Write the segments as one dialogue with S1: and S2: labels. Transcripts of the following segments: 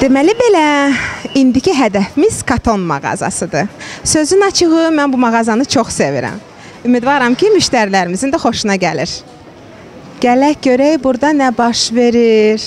S1: Deməli belə, indiki hədəfimiz Katon mağazasıdır. Sözün açığı, mən bu mağazanı çox sevirəm. Ümidvaram ki, müştərilərimizin də xoşuna gəlir. Gələk görək burada nə baş verir.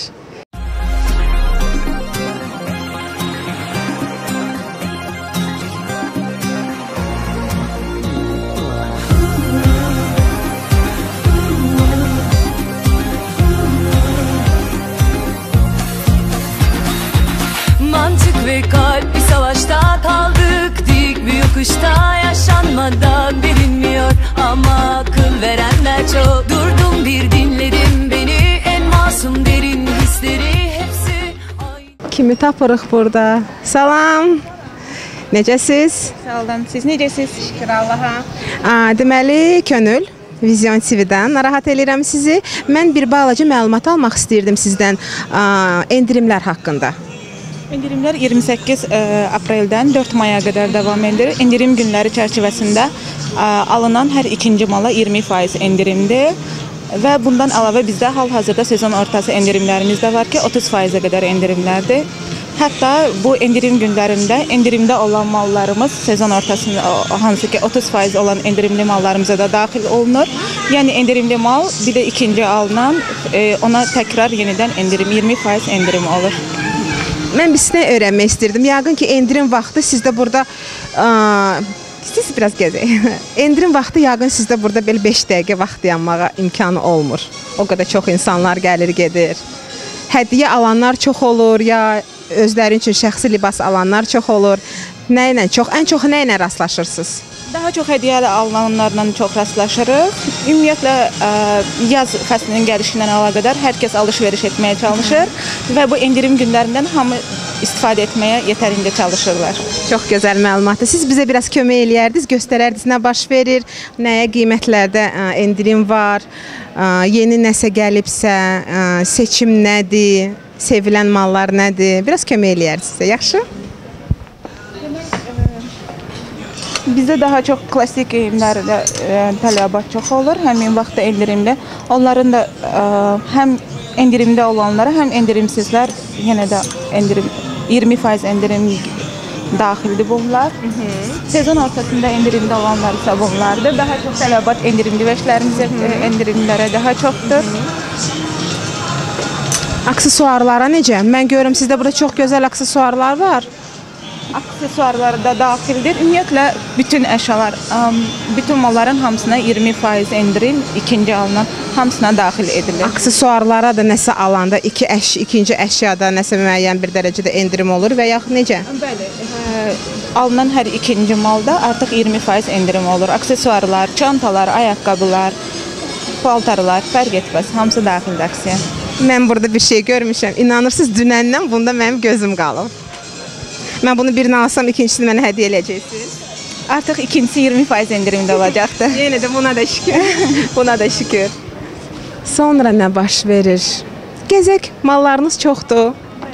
S2: Mantık ve kalp bir savaşta kaldık. Dik bir yokuşta yaşanmadan bilinmiyor. Ama akıl verenler çok. Durdum bir dinledim beni. En masum derin hisleri hepsi aynı.
S1: Kimi tapırıq burada? Salam. Necəsiz?
S3: Sağ olun. Siz necəsiz? Şükür Allaha.
S1: Deməli, Könül Vizyon TV-dən narahat edirəm sizi. Mən bir balaca məlumat almaq istəyirdim sizdən endirimlər haqqında.
S3: İndirimlər 28 apreldən 4 maya qədər davam edir. İndirim günləri çərçivəsində alınan hər ikinci mala 20% endirimdir. Və bundan əlavə bizdə hal-hazırda sezon ortası endirimlərimiz də var ki, 30%-ə qədər endirimlərdir. Hətta bu endirim günlərində endirimdə olan mallarımız sezon ortasında hansı ki 30% olan endirimli mallarımıza da daxil olunur. Yəni endirimli mal bir də ikinci alınan ona təkrar yenidən endirim 20% endirim olur.
S1: Mən birisini öyrənmək istirdim. Yəqin ki, endirim vaxtı sizdə burada siz biraz gəzək. Endirim vaxtı yəqin sizdə burada belə 5 dəqiqə vaxt dayanmağa imkanı olmur. O qədər çox insanlar gəlir, gedir. Hədiyyə alanlar çox olur, ya özləri üçün şəxsi libas alanlar çox olur. Nə ilə çox, ən çox nə ilə rastlaşırsınız?
S3: Daha çox hədiyyəli alınanlarla çox rastlaşırıq. Ümumiyyətlə, yaz fəslinin gəlişindən əlaqədar hər kəs alış-veriş etməyə çalışır və bu endirim günlərindən hamı istifadə etməyə yetərincə çalışırlar.
S1: Çox gözəl məlumatdır. Siz bizə biraz kömək eləyərdiniz, göstərərdiniz nə baş verir, nəyə qiymətlərdə endirim var, yeni nəsə gəlibsə, seçim nədir, sevilən mallar nədir? Biraz kömək eləyərdiniz sizə, yaxşı?
S3: Bizdə daha çox klassik geyimlərdə tələbat çox olur, həmin vaxtda endirimli. Onların da həm endirimdə olanlara, həm endirimsizlər yenə də endirim 20% endirim daxildir bunlar. Sezon ortasında endirimdə olanlar isə bunlardır. Daha çox tələbat endirimli vəşlərimiz endirimlərə daha çoxdur.
S1: Aksesuarlara necə? Mən görürüm sizdə burada çox gözəl aksesuarlar var.
S3: Aksesuarları da daxildir. Ümumiyyətlə, bütün əşyalar, bütün malların hamısına 20% endirim, ikinci alınan hamısına daxil edilir.
S1: Aksesuarlara da nəsə alanda, ikinci əşyada nəsə müəyyən bir dərəcədə endirim olur və yaxud necə?
S3: Bəli, alınan hər ikinci malda artıq 20% endirim olur. Aksesuarlar, çantalar, ayaqqabılar, paltarlar, fərq etməz, hamısı daxildir aksiya.
S1: Mən burada bir şey görmüşəm. İnanırsınız, dünəndən bunda mənim gözüm qalıb. Mən bunu birini alsam, ikincisini mənə hədiyyə eləyəcəksiniz.
S3: Artıq ikincisi 20% endirimdə olacaqdır.
S1: Yenə də buna da şükür. Buna da şükür. Sonra nə baş verir? Gəzək, mallarınız çoxdur.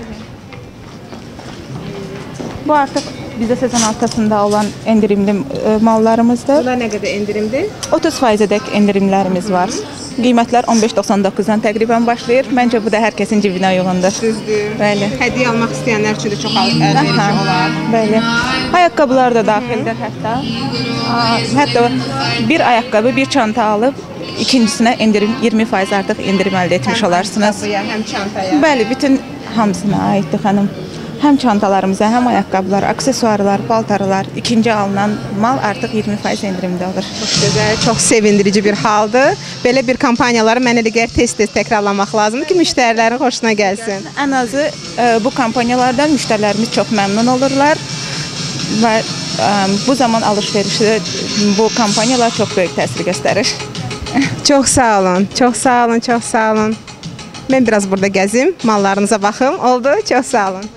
S3: Bu artıq bizdə sezon ortasında olan endirimli mallarımızdır.
S1: Bunlar nə qədər endirimdir?
S3: 30%-dək endirimlərimiz var. Qiymətlər 15.99-dan təqribən başlayır. Məncə bu da hər kəsin cibinə uyğundur.
S1: Düzdür.
S3: Bəli.
S1: Hədiyyə almaq istəyənlər üçün də çox əlverişli olar.
S3: Bəli. Ayaqqabılar da daxildir hətta. Hətta bir ayaqqabı, bir çanta alıb ikincisinə endirim 20% artıq endirim əldə etmiş olarsınız.
S1: Həm çantaya.
S3: Bəli, bütün hamısına aiddir xanım. Həm çantalarımıza, həm ayaqqabılar, aksesuarlar, paltarlar, ikinci alınan mal artıq 20% endirimdə olur.
S1: Çox gözəl, çox sevindirici bir haldır. Belə bir kampaniyaları mən elə gəlir tez-tez təkrarlamaq lazımdır ki, müştərilərin xoşuna gəlsin.
S3: Ən azı bu kampaniyalardan müştərilərimiz çox məmnun olurlar və bu zaman alış-verişdə bu kampaniyalar çox böyük təsir göstərir.
S1: Çox sağ olun, çox sağ olun, çox sağ olun. Mən biraz burada gəzim, mallarınıza baxım. Oldu, çox sağ olun.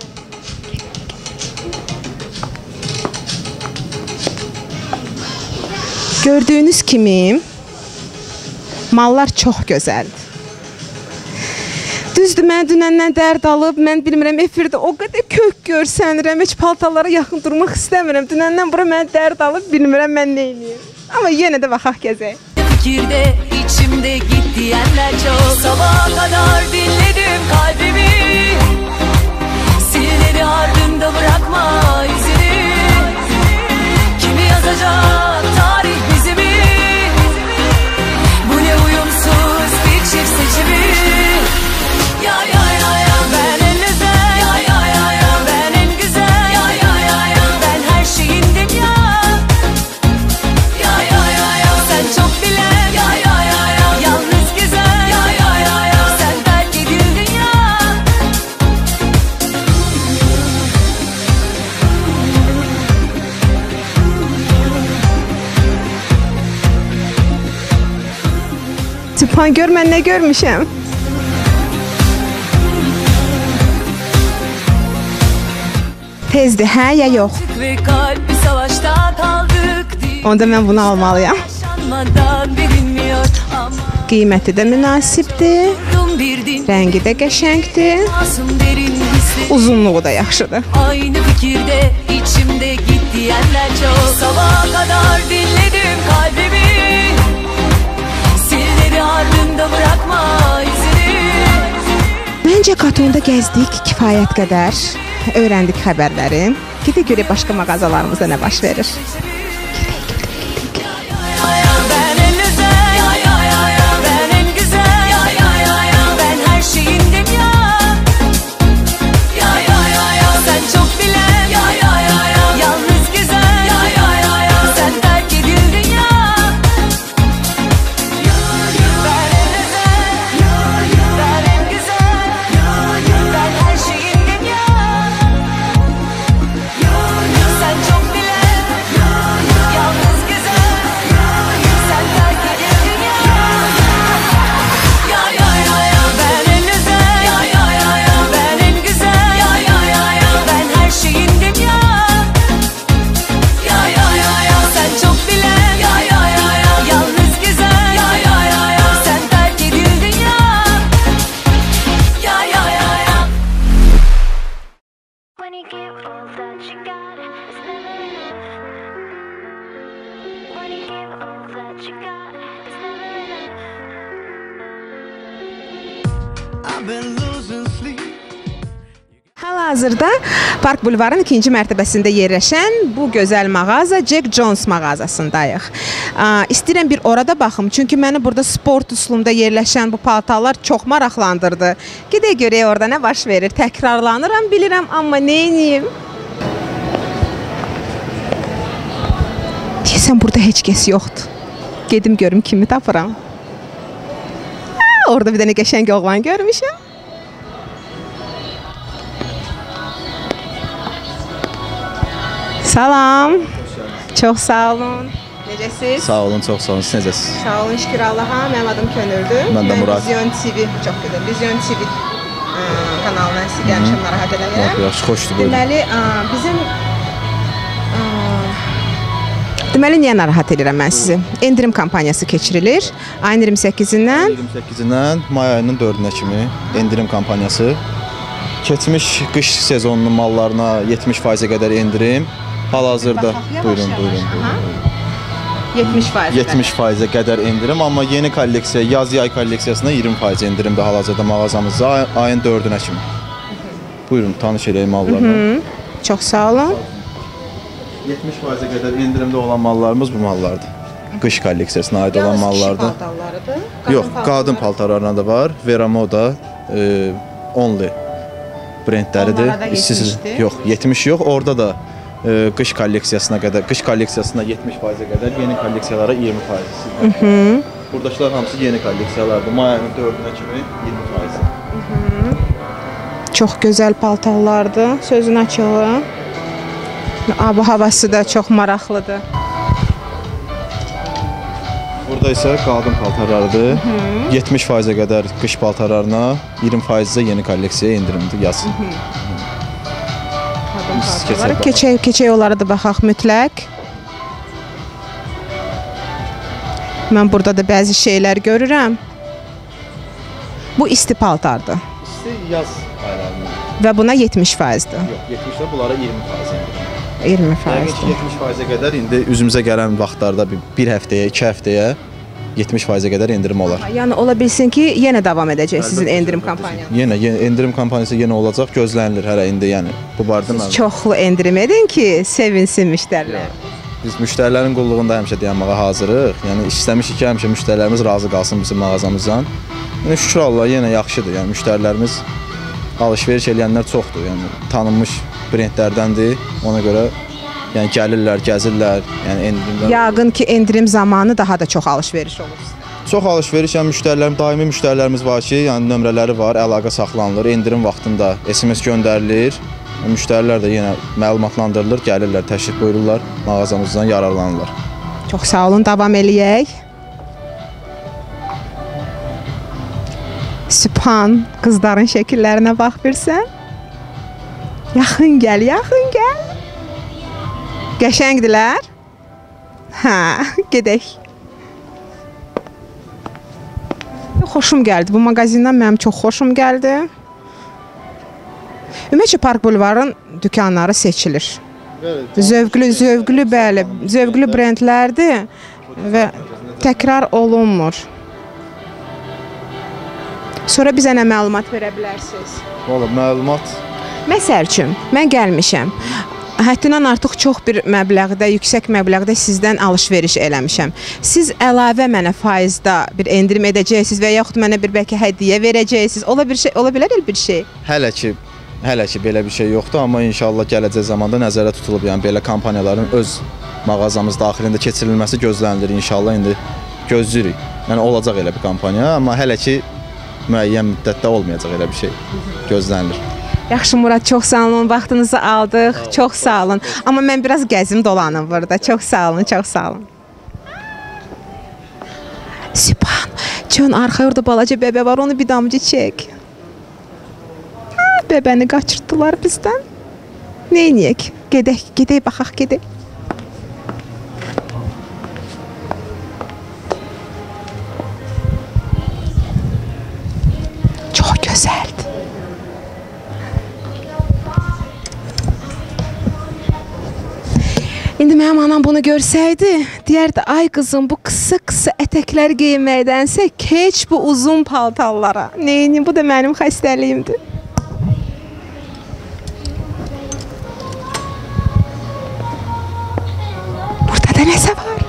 S1: Gördüyünüz kimi mallar çox gözəldir. Düzdür, mən dünəndən dərd alıb, mən bilmirəm, efirdə o qədər kök görsənirəm, heç paltalara yaxın durmaq istəmirəm. Dünəndən bura mən dərd alıb, bilmirəm mən nə eləyim. Amma yenə də baxaq gəzək.
S2: Fikirde içimde git diyenler çok. Sabaha kadar dinledim kalbimi. Sildim
S1: Orxan, gör mən nə görmüşəm. Tezdir, hə ya yox?
S2: Ve kalp bir savaşta kaldık.
S1: Onda mən bunu almalıyam.
S2: Yaşanmadan bilinmiyor ama
S1: Qiyməti də münasibdir.
S2: bir din
S1: Rəngi də qəşəngdir.
S2: masum derin hisleri.
S1: Uzunluğu da yaxşıdır.
S2: Aynı fikirde içimde git diyenler çok. Sabaha kadar dinledim kalbimi. Silleri ardında bırakma izini.
S1: Məncə Qatonda gəzdik kifayət qədər. Öyrəndik xəbərləri. Gedək görək başqa mağazalarımızda nə baş verir.
S2: Ben en özel, ben en güzel, ben her şeyindim ya. Sen çok bilen, yalnız güzel, sen terk edildin ya. Ben en özel, ben en güzel, ben her şeyindim ya. Sen çok bilen, yalnız güzel, sen terk edildin ya. Ben en özel, ben en güzel, ben her şeyindim ya. Sen çok bilen, yalnız güzel, sen terk edildin ya.
S4: When you give all that you got, it's never enough. When you give all that you got, it's never enough.
S5: I've been losing sleep.
S1: Hal-hazırda Park Bulvarın 2-ci mərtəbəsində yerləşən bu gözəl mağaza Jack Jones mağazasındayıq. İstəyirəm bir orada baxım, çünki məni burada sport üslubunda yerləşən bu paltarlar çox maraqlandırdı. Gedək görək orada nə baş verir. Təkrarlanıram, bilirəm, amma nə edeyim? Deyəsən burada heç kəs yoxdur. Gedim görüm kimi tapıram. Orada bir dənə qəşəng oğlan görmüşəm. Salam. Çox sağ olun. Necəsiz?
S6: Sağ olun, çox sağ olun. Siz necəsiz?
S1: Sağ olun, şükür Allaha. Mənim adım Könüldür.
S6: Mən də Murad.
S1: Vizyon TV, çox gözəl. Vizyon TV kanalına sizi gəlmişəm, narahat eləmirəm.
S6: Yaxşı, xoşdur, buyurun.
S1: Deməli, bizim Deməli, niyə narahat edirəm mən sizi? Endirim kampaniyası keçirilir. Ayın 28-dən
S6: 28-dən may ayının 4-nə kimi endirim kampaniyası. Keçmiş qış sezonunun mallarına 70%-ə qədər endirim. Hal-hazırda buyurun.
S1: 70%.
S6: 70%-ə qədər endirim, amma yeni kolleksiya, yaz-yay kolleksiyasına 20% endirimdir hal-hazırda mağazamızda ayın 4-nə kimi. Buyurun, tanış edək mallarla.
S1: Çox sağ olun.
S6: 70%-ə qədər endirimdə olan mallarımız bu mallardır. Qış kolleksiyasına aid olan mallardır. Yox, qadın paltarlarına da var. Vera Moda, Only brendləridir.
S1: Onlara da 70-dir.
S6: Yox, 70 yox. Orada da qış kolleksiyasına qədər, qış kolleksiyasına 70%-ə qədər, yeni kolleksiyalara 20%. Buradakılar hamısı yeni kolleksiyalardır. May ayının 4-nə kimi 20%.
S1: Çox gözəl paltarlardır, sözün açığı. Ab havası da çox maraqlıdır.
S6: Burada isə qadın paltarlarıdır. 70%-ə qədər qış paltarlarına, 20%-ə yeni kolleksiyaya endirimdir yaz.
S1: Keçək onlara da baxaq mütləq. Mən burada da bəzi şeylər görürəm. Bu isti paltardır
S6: İsti yaz aylarında.
S1: və buna 70%-dir.
S6: Yox, 70-də bunlara 20% endirim.
S1: 20%.
S6: 70%-ə qədər indi üzümüzə gələn vaxtlarda bir həftəyə, 2 həftəyə 70%-ə qədər endirim olar.
S1: Yəni ola bilsin ki, yenə davam edəcək sizin endirim kampaniyanız.
S6: Yenə endirim kampaniyası yenə olacaq, gözlənilir hələ indi, yəni bu barədə mən.
S1: Çoxlu endirim edin ki, sevinsin müştərilər.
S6: Biz müştərilərin qulluğunda həmişə dayanmağa hazırıq. Yəni istəmişik ki, həmişə müştərilərimiz razı qalsın bizim mağazamızdan. Yəni şükür Allah yenə yaxşıdır. Yəni müştərilərimiz alış-veriş edənlər çoxdur. Yəni tanınmış brendlərdəndir. Ona görə yəni gəlirlər, gəzirlər. Yəni endirimlər.
S1: Yəqin ki, endirim zamanı daha da çox alış-veriş olur sizdə.
S6: Çox alış-veriş, yəni müştərilərim, daimi müştərilərimiz var ki, yəni nömrələri var, əlaqə saxlanılır, endirim vaxtında SMS göndərilir. Müştərilər də yenə məlumatlandırılır, gəlirlər, təşrif buyururlar, mağazamızdan yararlanırlar.
S1: Çox sağ olun, davam eləyək. Sübhan, qızların şəkillərinə bax bilsən. Yaxın gəl, yaxın gəl. Qəşəngdilər? Hə, gedək. Xoşum gəldi. Bu mağazindən mənim çox xoşum gəldi. Ümumiyyətlə Park Bulvarın dükanları seçilir. Zövqlü, bəli, zövqlü brendlərdir və təkrar olunmur. Sonra bizə nə məlumat verə bilərsiniz?
S6: Valla məlumat
S1: Məsəl üçün, mən gəlmişəm. Həddindən artıq çox bir məbləğdə, yüksək məbləğdə sizdən alış-veriş eləmişəm. Siz əlavə mənə faizdə bir endirim edəcəksiniz və yaxud mənə bir bəlkə hədiyyə verəcəksiniz. Ola bilər bir şey?
S6: hələ ki belə bir şey yoxdur, amma inşallah gələcək zamanda nəzərdə tutulub. Yəni belə kampaniyaların öz mağazamız daxilində keçirilməsi gözlənilir. İnşallah indi gözləyirik. Yəni olacaq elə bir kampaniya, amma hələ ki müəyyən müddətdə olmayacaq elə bir şey gözlənilir.
S1: Yaxşı Murad, çox sağ olun, vaxtınızı aldıq, çox sağ olun. Amma mən biraz gəzim dolanım burada, çox sağ olun, çox sağ olun. Sübhan, çön arxaya orada balaca bəbə var, onu bir damcı çək. Bəbəni qaçırtdılar bizdən. Neyniyək? Gedək, baxaq, gedək. Çox gözəldir. İndi mənim anam bunu görsəydi, deyərdi, ay qızım, bu qısa ətəklər giyməkdənsə keç bu uzun paltarlara. Neyini, bu da mənim xəstəliyimdir. Burada da nəsə var?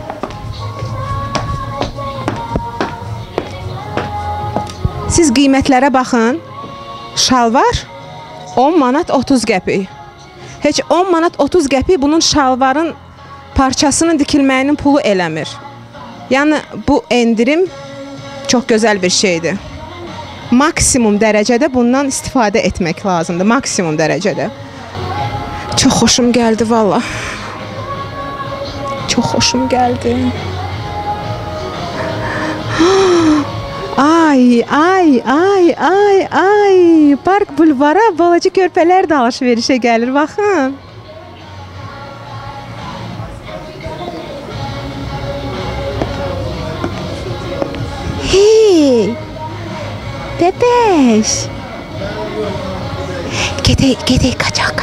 S1: Siz qiymətlərə baxın. Şalvar 10 manat 30 qəpik. Heç 10 manat 30 qəpik bunun şalvarın parçasının dikilməyinin pulu eləmir. Yəni bu endirim çox gözəl bir şeydir. Maksimum dərəcədə bundan istifadə etmək lazımdır. Maksimum dərəcədə. Çox xoşum gəldi valla. Çox xoşum gəldi. Ay. Park Bulvara balaca körpələr də alış-verişə gəlir, baxın. Hey! Bebeş! Gedək, qaçaq.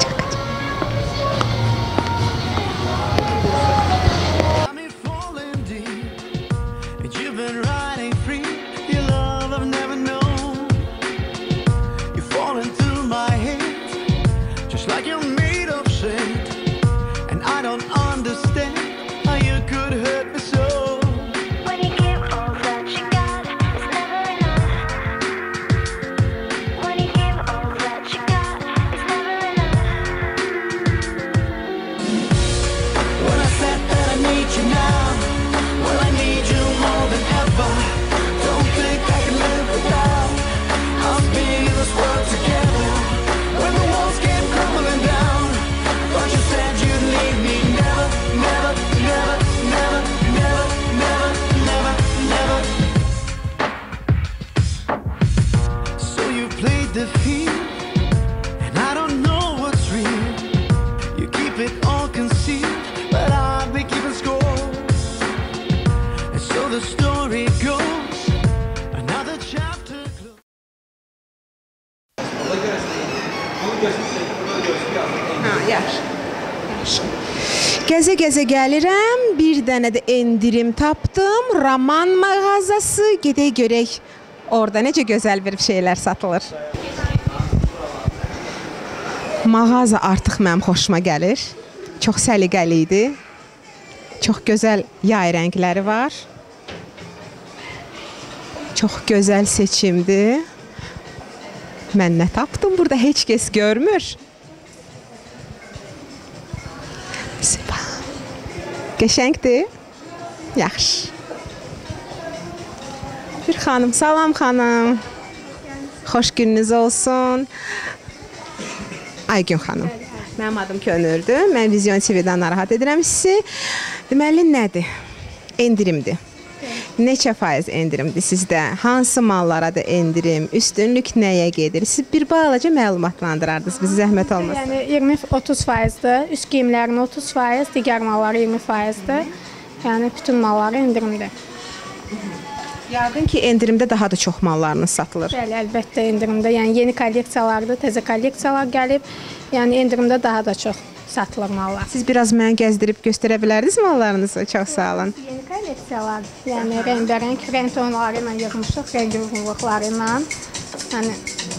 S1: Gəzə gəlirəm, bir dənə də endirim tapdım, Raman mağazası, gedək görək, orada necə gözəl bir şeylər satılır. Mağaza artıq mənim xoşuma gəlir, çox səliqəli idi, çox gözəl yay rəngləri var, çox gözəl seçimdir. Mən nə tapdım burada, heç kəs görmür. Qəşəngdir? Yaxşı. Bir xanım, salam xanım. Xoş gününüz olsun. Aygün xanım. Mənim adım Könüldür. Mən Vizyon TV-dən narahat edirəm sizi. Deməli, nədir? Endirimdir. Neçə faiz endirimdir sizdə? Hansı mallara da endirim? Üstünlük nəyə gedir? Siz bir balaca məlumatlandırardınız bizi zəhmət olmasa.
S5: Yəni 20-30%-dir. Üst geyimlərin 30%, digər mallar 20%-dir. Yəni bütün mallar endirimdir.
S1: Yəqin ki, endirimdə daha da çox mallarınız satılır.
S5: Bəli, əlbəttə endirimdə. Yəni yeni kolleksiyalardır, təzə kolleksiyalar gəlib. Yəni endirimdə daha da çox satılır mallar.
S1: Siz biraz mənə gəzdirib göstərə bilərdiniz mallarınızı? Çox sağ olun.
S5: Yeni kolleksiyalar, yəni rəngbərəng, rəng tonları ilə yığmışıq, rəng uyğunluqları ilə. Yəni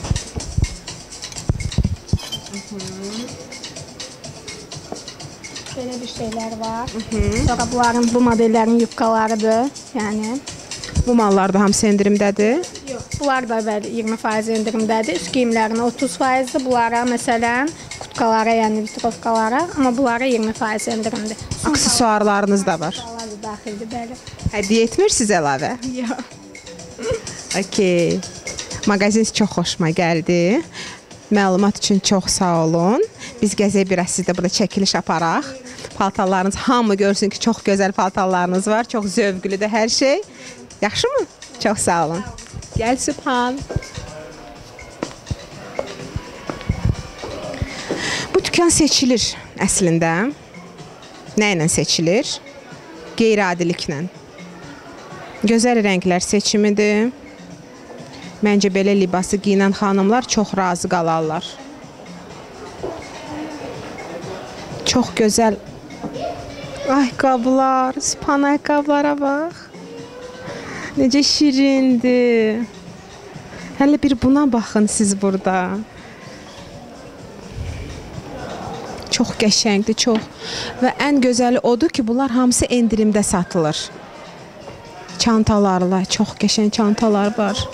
S5: belə bir şeylər var. Sonra bunların, bu modellərin yubkalarıdır. Yəni
S1: Bu mallar da hamısı endirimdədir.
S5: yox, bunlar da bəli 20% endirimdədir. Üst geyimlərinə 30%-dir. Bunlara məsələn kutkalara, yəni vitrovkalara, amma bunlara 20% endirimdir.
S1: Aksesuarlarınız da var.
S5: Bunlar da daxildir, bəli.
S1: Hədiyyə etmir siz əlavə?
S5: Yox.
S1: Okey. Mağazin çox xoşuma gəldi. Məlumat üçün çox sağ olun. Biz gəzək biraz sizdə burada çəkiliş aparaq. Paltarlarınız hamı görsün ki, çox gözəl paltarlarınız var. Çox zövqlüdür hər şey. Yaxşı mı? Çox sağ olun. Gəl Sübhan. Bu dükan seçilir əslində. Nə ilə seçilir? Qeyri-adiliklə. Gözəl rənglər seçimidir. Məncə belə libası giyinən xanımlar çox razı qalarlar. Çox gözəl ayaqqabılar, Sübhan ayaqqabılara bax. Necə şirindir. Hələ bir buna baxın siz burada. Çox qəşəngdir, çox. Və ən gözəli odur ki, bunlar hamısı endirimdə satılır. Çantalarla, çox qəşəng çantalar var.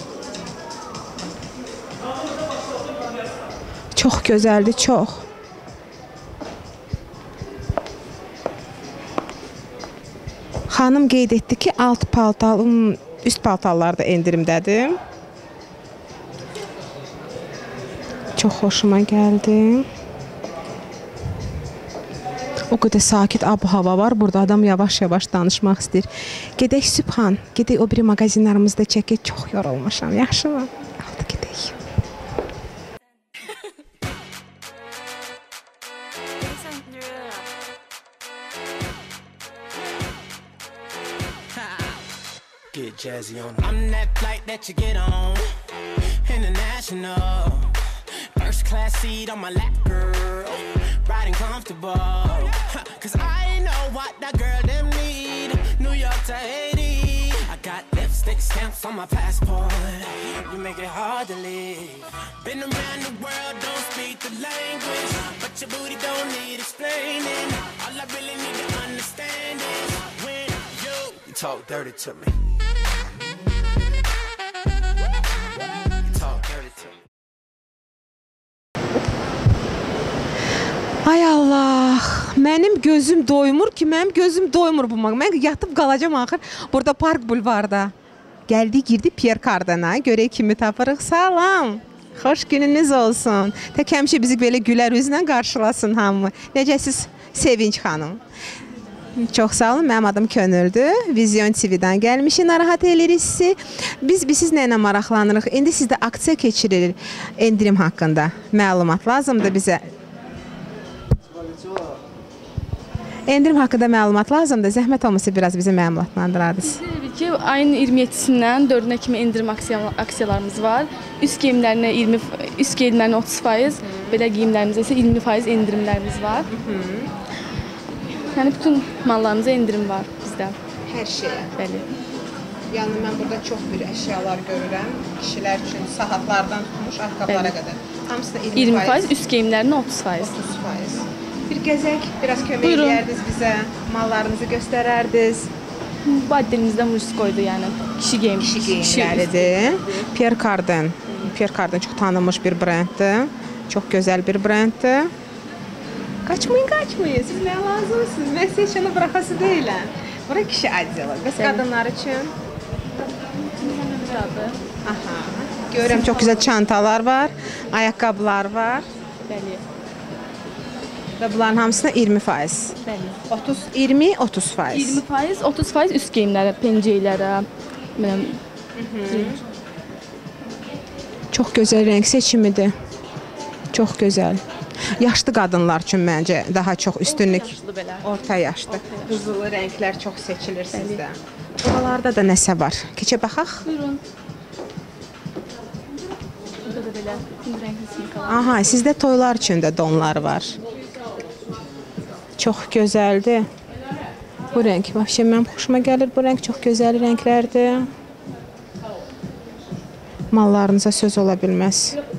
S1: Çox gözəldir, çox. Xanım qeyd etdi ki, üst paltarlar da endirimdədir. Çox xoşuma gəldi. O qədər sakit ab-hava var. Burada adam yavaş-yavaş danışmaq istəyir. Gedək Sübhan, gedək o biri mağazinlərimizdə çəkək. Çox yorulmuşam, yaxşı mı? Aldı gedək.
S7: Get jazzy on. I'm that flight that you get on. International. First class seat on my lap, girl. Riding comfortable. Cause I know what that girl them need. New York to Haiti. I got lipstick stamps on my passport. You make it hard to leave. Been around the world, don't speak the language. But your booty don't need explaining. All I really need to understand is when you talk dirty to me.
S1: Ay Allah, mənim gözüm doymur ki, mənim gözüm doymur bu mağa. Mən yatıb qalacam axır burada Park Bulvarda. Gəldik, girdik Pierre Cardin'a. Görək kimi tapırıq. Salam. Xoş gününüz olsun. Tək həmişə bizi belə gülər üzlə qarşılasın hamı. Necəsiz Sevinç xanım? Çox sağ olun. Mənim adım Könüldür. Vizyon TV-dən gəlmişik. Narahat eləyirik sizi. Biz sizlə nə maraqlanırıq. İndi sizdə aksiya keçirilir endirim haqqında. Məlumat lazımdır bizə. Endirim haqqında məlumat lazımdır. Zəhmət olmasa biraz bizi məlumatlandırardınız.
S8: Təbii ki, ayın 27-sindən 4-nə kimi endirim aksiyalarımız var. Üst geyimlərinə 30%, belə geyimlərimizə isə 20% endirimlərimiz var. Yəni bütün mallarımıza endirim var bizdə.
S1: Hər şeyə.
S8: Bəli.
S1: Yəni mən burada çox bir əşyalar görürəm. Kişilər üçün saatlardan tutmuş ayaqqabılara qədər. Hamısı da
S8: 20%, üst geyimlərinə 30%.
S1: 30%. Bir gəzək, biraz kömək edərdiniz bizə, mallarınızı göstərərdiniz.
S8: Bu addelimizdə Murskoydur, yəni kişi
S1: geyimləridir. Pierre Cardin. Pierre Cardin çox tanınmış bir brenddir. Çox gözəl bir brenddir. Qaçmayın. Siz nə lazımsınız? Mən sizə işini bıraxası deyiləm. Bura kişi addeli. Bəs qadınlar üçün? Aha. Görürəm, çox gözəl çantalar var, ayaqqabılar var.
S8: Bəli.
S1: Və bunların hamısına 20%.
S8: Bəli.
S1: 20, 30%.
S8: 20%, 30% üst geyimlərə, pencəklərə, mənim
S1: Çox gözəl rəng seçimidir. Çox gözəl. Yaşlı qadınlar üçün məncə daha çox üstünlük. Orta yaşlı. Qızılı rənglər çox seçilir sizdə. Buralarda da nəsə var. Keçə baxaq.
S8: Buyurun. Burada da belə rəngli simkalar.
S1: Aha, sizdə toylar üçün də donlar var. Çox gözəldir. Bu rəng, vəbşə mənim xoşuma gəlir. Bu rəng çox gözəl rənglərdir. Mallarınıza söz ola bilməz.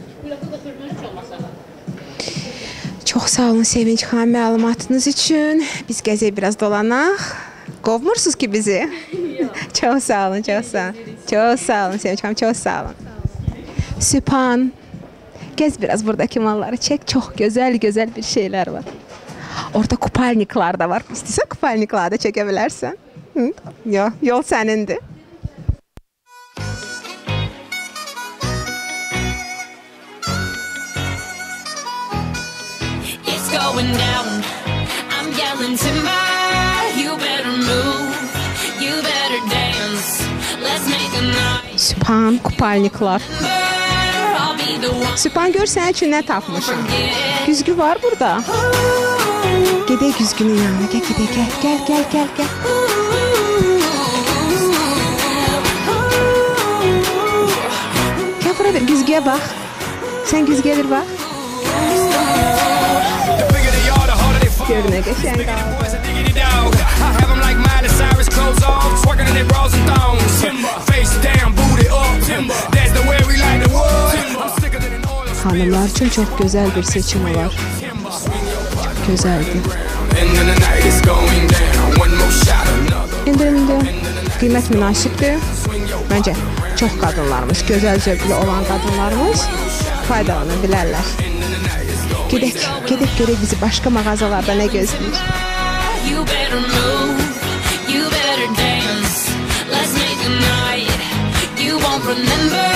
S1: Çox sağ olun Sevinç xanım məlumatınız üçün. Biz gəzək biraz dolanaq. Qovmursunuz ki bizi? Çox sağ olun, çox sağ olun. Çox sağ olun Sevinç xanım, çox sağ olun. Sübhan. Gəz biraz buradakı malları çək. Çox gözəl bir şeylər var. Orada kupalniklar da var. İstəsən kupalnikları da çəkə bilərsən. Yox, yol sənindir.
S2: Going down, I'm yelling timber. You better move, you better dance. Let's make a night.
S1: Sübhan, kupalniklar.
S2: I'll be the one.
S1: Sübhan gör sənin üçün nə tapmışam. Güzgü var burada. Gedək güzgünün yanına. Gəl. Gəl bura bir güzgüyə bax. Sən güzgüyə bir bax. Gör nə qəşəng qaldı.
S7: I have them like Miley Cyrus, clothes off, twerking in their bras and thongs. Face down, booty up. That's the way we like the wood. I'm sicker than an oil.
S1: Hanımlar üçün çox gözəl bir seçim olar. Gözəldir. İndirimdir. Qiymət münasibdir. Məncə çox qadınlarımız, gözəl zövqlü olan qadınlarımız faydalana bilərlər. Gedək görək bizi başqa mağazalarda nə gözləyir.
S2: You better move, you better dance. Let's make a night you won't remember.